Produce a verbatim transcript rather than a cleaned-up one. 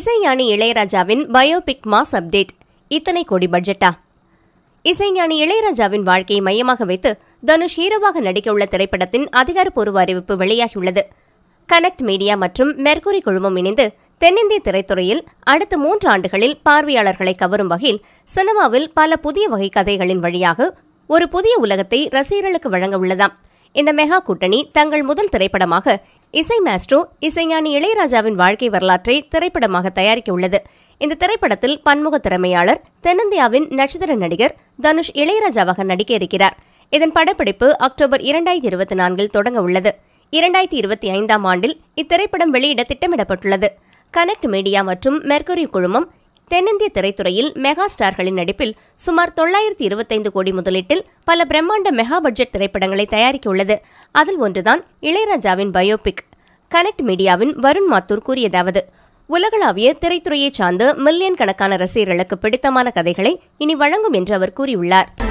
இசைஞானி இளையராஜாவின் biopic mass update. இத்தனை கோடி பட்ஜெட்டா? இசைஞானி இளையராஜாவின் வாழ்க்கையை மையமாக வைத்து தனுஷ் ஹீரோவாக நடிக்கவுள்ள திரைப்படத்தின் அதிகாரப்பூர்வ அறிவிப்பு வெளியாகியுள்ளது. கனெக்ட் மீடியா மற்றும் மெர்க்குரி குழுமம் இணைந்து தென்னிந்திய திரைத்துறையில் அடுத்த மூன்று ஆண்டுகளில் பார்வையாளர்களை கவரும் வகையில் சினிமாவில் பல புதிய வகை கதைகளின் வழியாக ஒரு புதிய உலகத்தை ரசிகர்களுக்கு வழங்க உள்ளதாம். இந்த மெகா கூட்டணி தங்கள் முதல் திரைப்படமாக இசை மாஸ்ட்ரோ இசைஞானி இளையராஜாவின் வாழ்க்கை வரலாற்றை திரைப்படமாக தயாரிக்க உள்ளது. இந்த திரைப்படத்தில் பன்முக திறமையாளர் தென்னிந்தியாவின் நட்சத்திர நடிகர் தனுஷ் இளையராஜாவாக நடிக்க இருக்கிறார். இதன் படப்பிடிப்பு அக்டோபர் இரண்டாயிரத்தி இருபத்தி நான்கில் தொடங்க உள்ளது. இரண்டாயிரத்தி இருபத்தி ஐந்தாம் ஆண்டில் இத்திரைப்படம் வெளியிட திட்டமிடப்பட்டுள்ளது. கனெக்ட் மீடியா மற்றும் மெர்க்குரி குழுமம் தென்னிந்திய திரைத்துறையில் மெகா ஸ்டார்களின் நடிப்பில் சுமார் தொள்ளாயிரத்தி இருபத்தைந்து கோடி முதலீட்டில் பல பிரம்மாண்ட மெகா பட்ஜெட் திரைப்படங்களை தயாரிக்க உள்ளது. அதில் ஒன்றுதான் இளையராஜாவின் பயோபிக். கனெக்ட் மீடியாவின் வருண் மாத்தூர் கூறியதாவது: உலகளாவிய திரைத்துறையைச் சார்ந்த மில்லியன் கணக்கான ரசிகர்களுக்கு பிடித்தமான கதைகளை இனி வழங்கும் என்று அவர் கூறியுள்ளார்.